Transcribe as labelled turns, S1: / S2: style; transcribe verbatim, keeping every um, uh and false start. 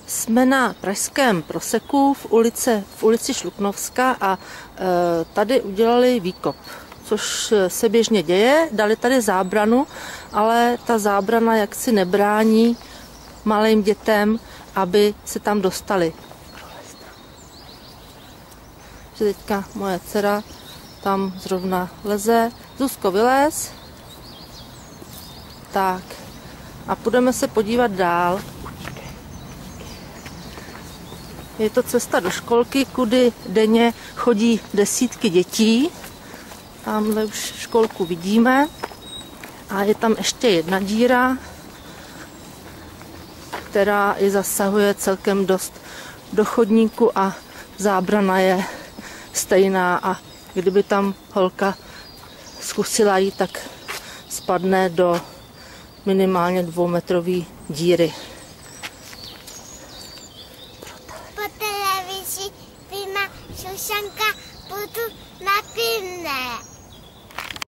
S1: Jsme na pražském Proseku v ulici, v ulici Šluknovska a e, tady udělali výkop, což se běžně děje. Dali tady zábranu, ale ta zábrana jaksi nebrání malým dětem, aby se tam dostali. Že teďka moje dcera tam zrovna leze. Zuzko, vylez. Tak. A půjdeme se podívat dál. Je to cesta do školky, kudy denně chodí desítky dětí. Tamhle už školku vidíme. A je tam ještě jedna díra, která i zasahuje celkem dost do chodníku a zábrana je stejná a kdyby tam holka zkusila jít, tak spadne do minimálně dvoumetrové díry.
S2: Po televizi Pima Šušanka budu na pivné.